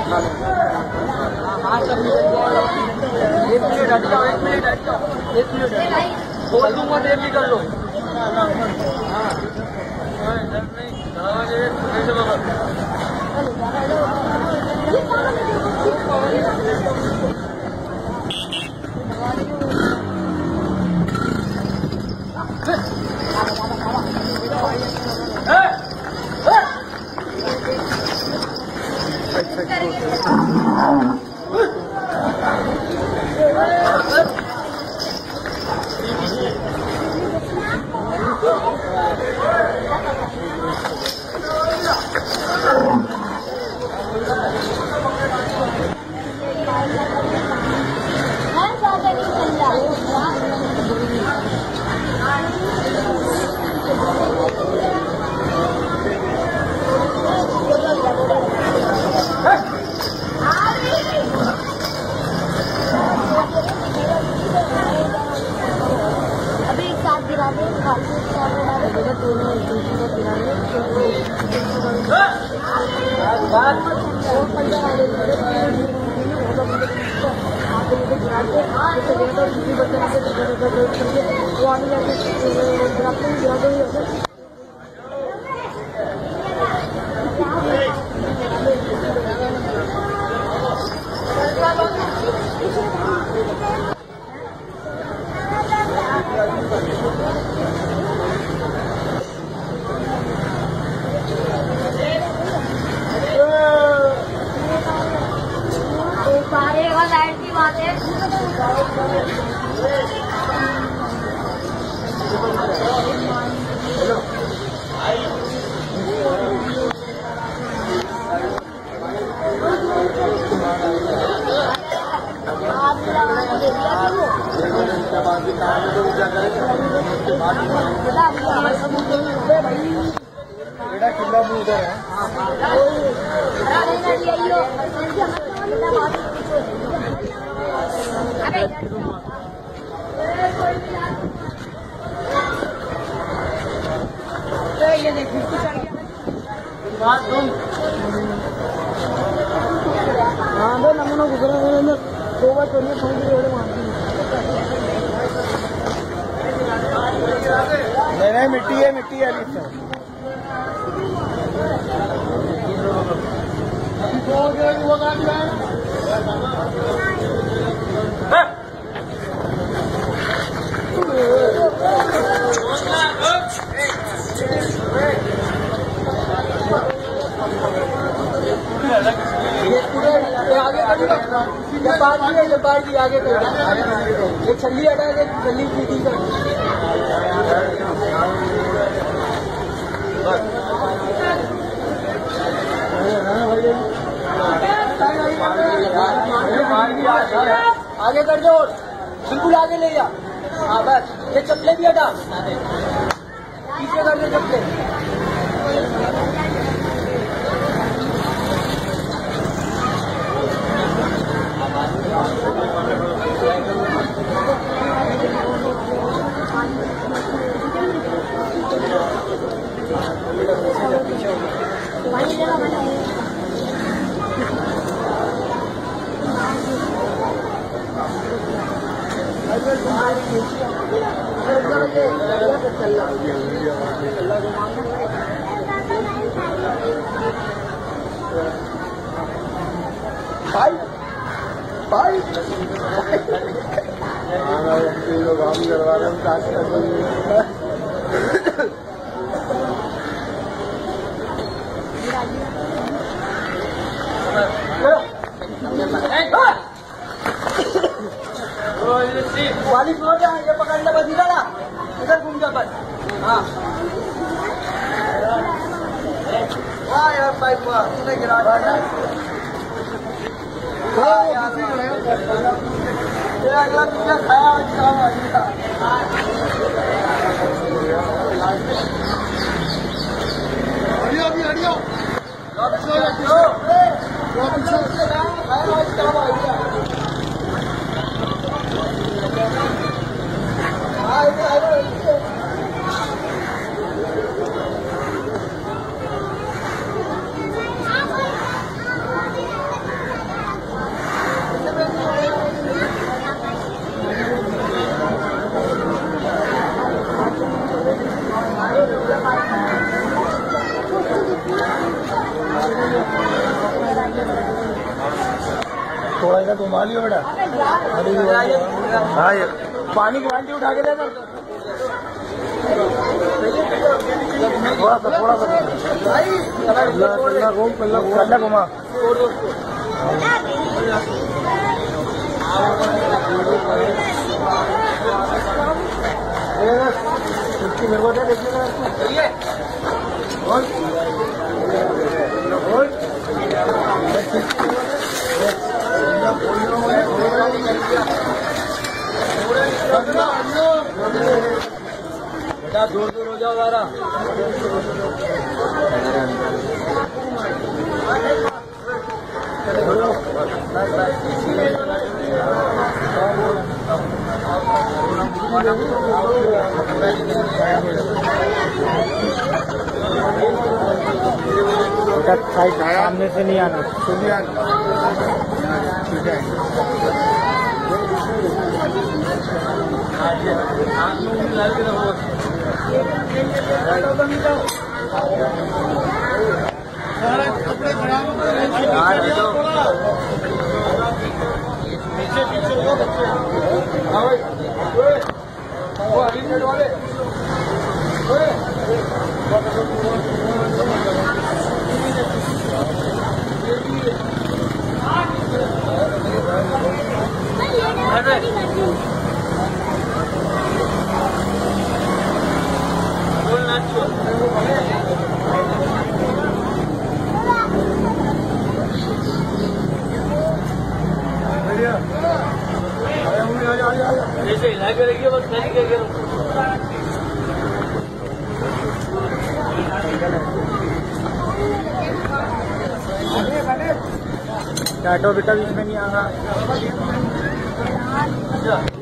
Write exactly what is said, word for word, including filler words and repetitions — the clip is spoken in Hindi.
एक मिनट हट जाओ, एक मिनट हट जाओ, एक मिनट हट जाओ, बोल दूंगा देर भी कर लो। हाँ बेटा किला भी उधर है। ये देखो बात तुम हाँ भाई नमूना गुजरा दो बार तो नहीं समझ रहे नहीं नहीं मिट्टी है मिट्टी है आगे आगे ये छल्ली हटा के छल्ली सीधी कर आगे कर दो बिल्कुल आगे ले जा। हाँ बस ये चप्पलें भी हटा पीछे कर दो चप्पलें। भाई भाई लोग काम करवा रहे हैं वाली फ्लोर जा ये पकड़ना बस इधर आ इधर घूम जा बस। हाँ वाह यार पाइप वाह तूने गिरा दिया। ये अगला तुझे खाया हरियो अभी हरियो थोड़ा सा घुमा लियो बेटा। हाँ ये पानी की बाल्टी उठा के लेना। थोड़ा सा थोड़ा सा घूम पहला घुमा। मेरे को देखिए बेटा, दूर दूर हो जाओ ज़रा। सामने से नहीं आना, सुनिए ठीक है। कपड़े पीछे पीछे वो बच्चे वो अलीगढ़ वाले ऐसे हिला के रखिए, बस खाली करके रखो। टाटो बेटा बीच में नहीं आ रहा।